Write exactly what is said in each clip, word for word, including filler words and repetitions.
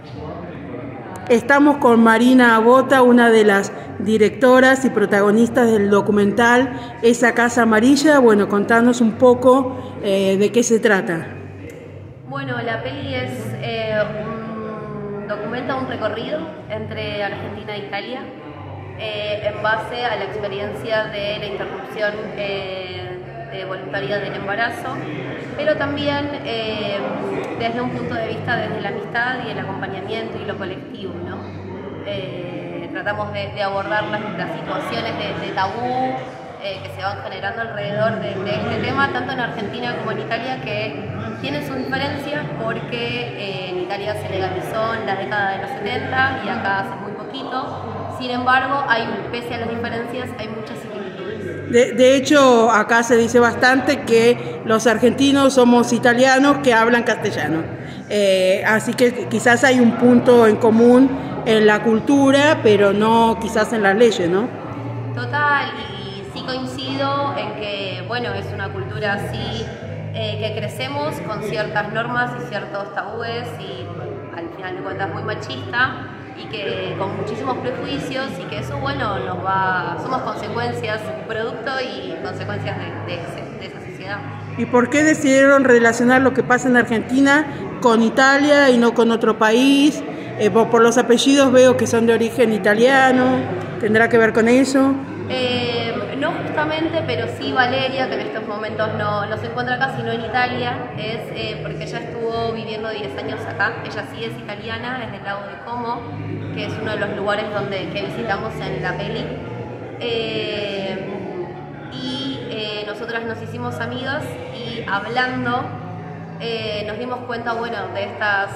Estamos con Marina Bota, una de las directoras y protagonistas del documental Esa Casa Amarilla. Bueno, contanos un poco eh, de qué se trata. Bueno, la peli es eh, un, documenta un recorrido entre Argentina e Italia eh, en base a la experiencia de la interrupción eh, de voluntaria del embarazo, pero también eh, desde un punto de vista desde la amistad y el acompañamiento y lo colectivo, ¿no? Eh, tratamos de, de abordar las, las situaciones de, de tabú eh, que se van generando alrededor de, de este tema, tanto en Argentina como en Italia, que tienen sus diferencias porque eh, en Italia se legalizó en la década de los setenta y acá hace muy poquito. Sin embargo, hay, pese a las diferencias, hay muchas similitudes. De, de hecho, acá se dice bastante que los argentinos somos italianos que hablan castellano. Eh, así que quizás hay un punto en común en la cultura, pero no quizás en las leyes, ¿no? Total, y sí coincido en que, bueno, es una cultura así eh, que crecemos con ciertas normas y ciertos tabúes y al final de cuentas muy machista, y que con muchísimos prejuicios, y que eso, bueno, nos va, somos consecuencias, producto y consecuencias de, de, ese, de esa sociedad. ¿Y por qué decidieron relacionar lo que pasa en Argentina con Italia y no con otro país? Eh, por, por los apellidos veo que son de origen italiano, ¿tendrá que ver con eso? Eh, no justamente, pero sí Valeria, que en estos momentos no, no se encuentra acá, sino en Italia, es eh, porque ella estuvo viviendo diez años acá. Ella sí es italiana, es del lago de Como, que es uno de los lugares donde, que visitamos en la peli. Eh, y eh, nosotras nos hicimos amigas y hablando eh, nos dimos cuenta, bueno, de estas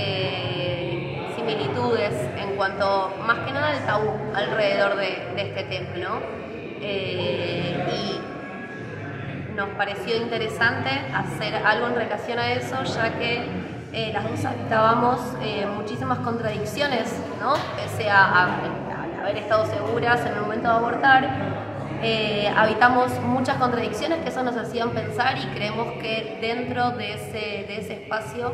eh, similitudes en cuanto, más que nada, al tabú alrededor de, de este tema, ¿no? Eh, y nos pareció interesante hacer algo en relación a eso, ya que eh, las dos habitábamos eh, muchísimas contradicciones, ¿no? Pese a, a, a haber estado seguras en el momento de abortar, eh, habitamos muchas contradicciones que eso nos hacían pensar, y creemos que dentro de ese, de ese espacio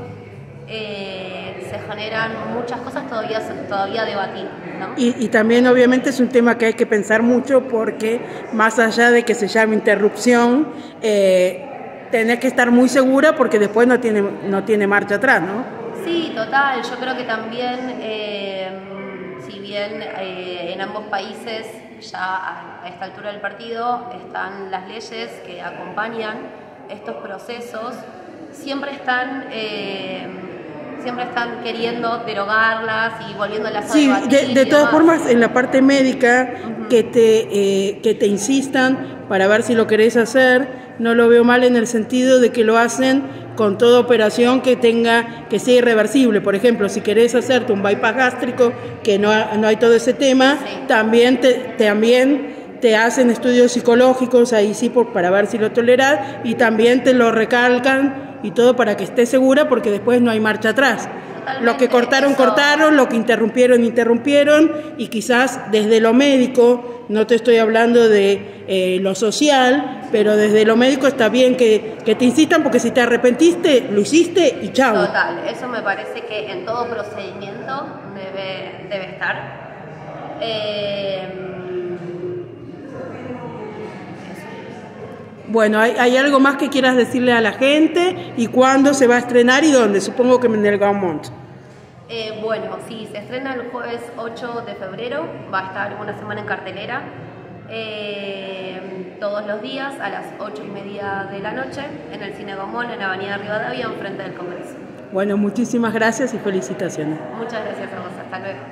Eh, se generan muchas cosas todavía, todavía a debatir, ¿no? Y, y también obviamente es un tema que hay que pensar mucho, porque más allá de que se llame interrupción, eh, tenés que estar muy segura porque después no tiene, no tiene marcha atrás, ¿no? Sí, total. Yo creo que también, eh, si bien eh, en ambos países ya a esta altura del partido están las leyes que acompañan estos procesos, siempre están... Eh, siempre están queriendo derogarlas y volviéndolas a sí, debatir. De, de todas formas, en la parte médica, uh-huh. que, te, eh, que te insistan para ver si lo querés hacer, no lo veo mal en el sentido de que lo hacen con toda operación que tenga, que sea irreversible. Por ejemplo, si querés hacerte un bypass gástrico, que no, no hay todo ese tema, sí. también te, también te hacen estudios psicológicos, ahí sí, por, para ver si lo tolerás, y también te lo recalcan y todo para que estés segura, porque después no hay marcha atrás. Totalmente. Lo que cortaron, eso... cortaron, lo que interrumpieron, interrumpieron, y quizás desde lo médico, no te estoy hablando de eh, lo social, pero desde lo médico está bien que, que te insistan, porque si te arrepentiste, lo hiciste y chao. Total, eso me parece que en todo procedimiento debe, debe estar. Eh... Bueno, ¿hay, ¿hay algo más que quieras decirle a la gente? ¿Y cuándo se va a estrenar y dónde? Supongo que en el Gaumont. Eh, bueno, sí, se estrena el jueves ocho de febrero, va a estar una semana en cartelera, eh, todos los días a las ocho y media de la noche, en el Cine Gaumont, en la Avenida Rivadavia, enfrente del Congreso. Bueno, muchísimas gracias y felicitaciones. Muchas gracias a vos, hasta luego.